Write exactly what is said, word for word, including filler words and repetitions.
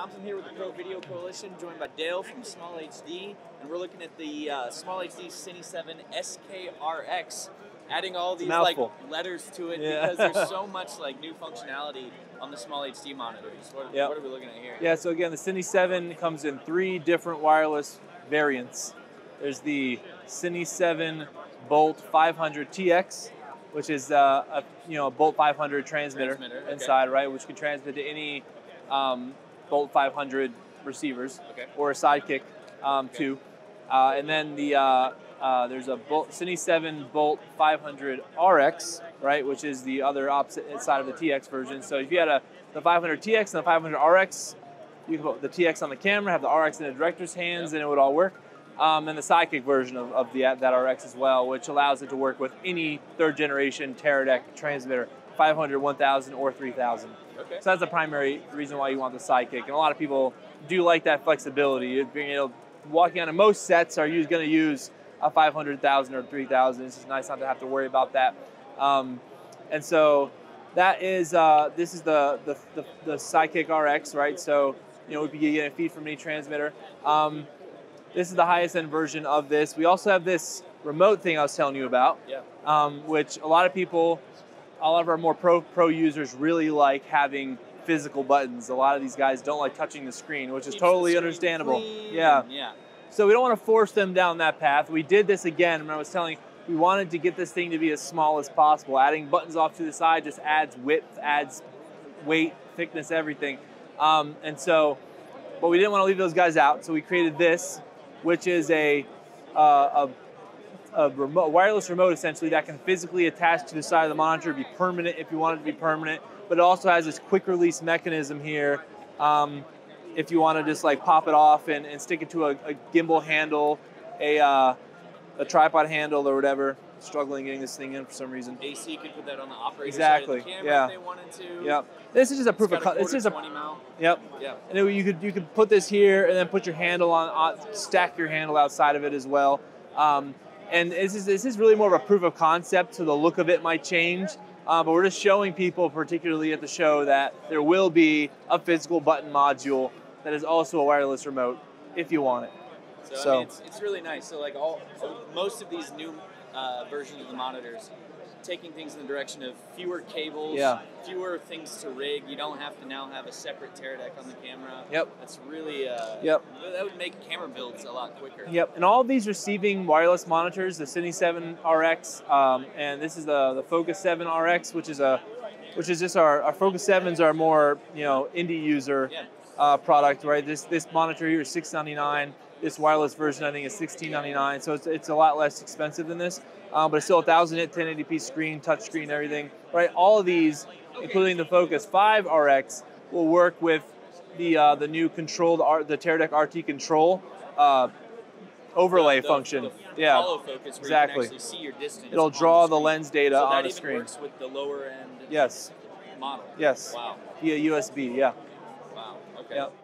Thompson here with the Pro Video Coalition, joined by Dale from Small H D, and we're looking at the uh, Small H D Cine seven S K R X, adding all these like letters to it yeah. because there's so much like new functionality on the Small H D monitors. What, yep. what are we looking at here? Yeah, so again, the Cine seven comes in three different wireless variants. There's the Cine seven Bolt five hundred T X, which is uh, a you know a Bolt five hundred transmitter, transmitter inside, okay. right, which can transmit to any um, Bolt five hundred receivers okay. or a Sidekick um, okay. too. Uh, and then the uh, uh, there's a Bolt, Cine seven Bolt five hundred R X, right, which is the other opposite side of the T X version. So if you had a the five hundred T X and the five hundred R X, you can put the T X on the camera, have the R X in the director's hands, yep. and it would all work. Um, and the Sidekick version of, of the that R X as well, which allows it to work with any third generation Teradek transmitter, five hundred, one thousand, or three thousand. Okay. So that's the primary reason why you want the Sidekick. And a lot of people do like that flexibility. Being able, walking on most sets are going to use a five hundred thousand or three thousand. It's just nice not to have to worry about that. Um, and so that is, uh, this is the, the, the, the Sidekick R X, right? So, you know, we'd be getting a feed from any transmitter. Um, This is the highest end version of this. We also have this remote thing I was telling you about, yeah. um, which a lot of people, a lot of our more pro pro users really like having physical buttons. A lot of these guys don't like touching the screen, which is Keeps totally understandable. Clean. Yeah. yeah. So we don't want to force them down that path. We did this again when I was telling you, we wanted to get this thing to be as small as possible. Adding buttons off to the side just adds width, adds weight, thickness, everything. Um, and so, but we didn't want to leave those guys out, so we created this, which is a, uh, a, a remote, wireless remote essentially that can physically attach to the side of the monitor, be permanent if you want it to be permanent, but it also has this quick release mechanism here um, if you want to just like pop it off and, and stick it to a, a gimbal handle, a, uh, a tripod handle or whatever. Struggling getting this thing in for some reason. A C could put that on the operator exactly. side of the camera yeah. if they wanted to. Yep. This is just a proof it's of concept. This is a twenty mil. Yep. Yeah. And then you could you could put this here and then put your handle on, on stack your handle outside of it as well. Um, and this is this is really more of a proof of concept, so the look of it might change. Uh, but we're just showing people, particularly at the show, that there will be a physical button module that is also a wireless remote if you want it. So, so. I mean, it's, it's really nice. So like all so most of these new uh, versions of the monitors, taking things in the direction of fewer cables, yeah. fewer things to rig. You don't have to now have a separate Teradek on the camera. Yep. That's really, uh, yep. that would make camera builds a lot quicker. Yep. And all of these receiving wireless monitors, the Cine seven R X, um, and this is the, the Focus seven R X, which is a, which is just our, our Focus sevens are more, you know, indie user yeah. uh, product, right? This this monitor here is six ninety-nine. This wireless version, I think, is sixteen ninety-nine, so it's, it's a lot less expensive than this, um, but it's still a one thousand nit ten eighty p screen, touch screen, everything, right? All of these, including the Focus five R X, will work with the uh, the new controlled, R, the Teradek R T control uh, overlay the, the, function. The yeah, follow focus where exactly. You can actually see your distance. It'll draw the, the lens data so on the screen. So that even works with the lower end yes. model? Yes. Wow. Via U S B, yeah. Wow, okay. Yep.